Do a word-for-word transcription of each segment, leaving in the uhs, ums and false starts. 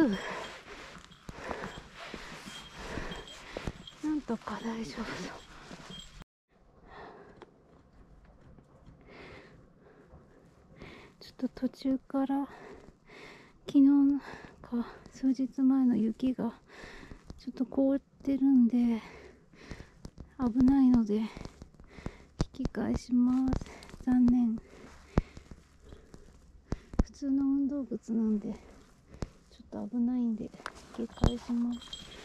う。なんとか大丈夫そう。ちょっと途中から昨日か数日前の雪がちょっと凍ってるんで危ないので引き返します。残念。普通の運動靴なんでちょっと危ないんで引き返します。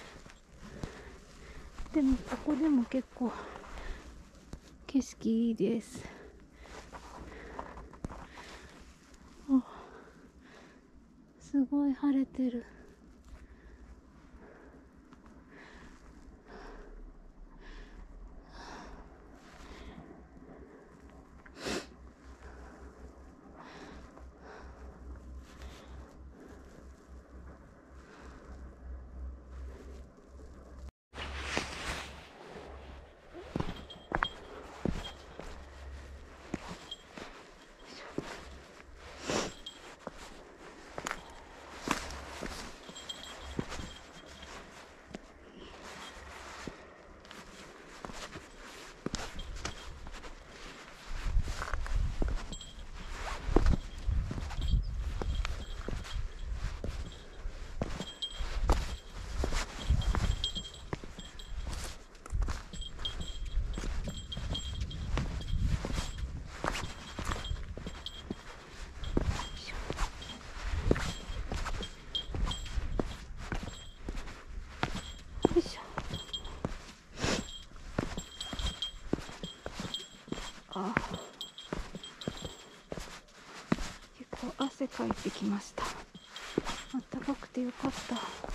でもここでも結構景色いいです。あ、すごい晴れてる。よいしょ。あ、結構汗かいてきました。あったかくてよかった。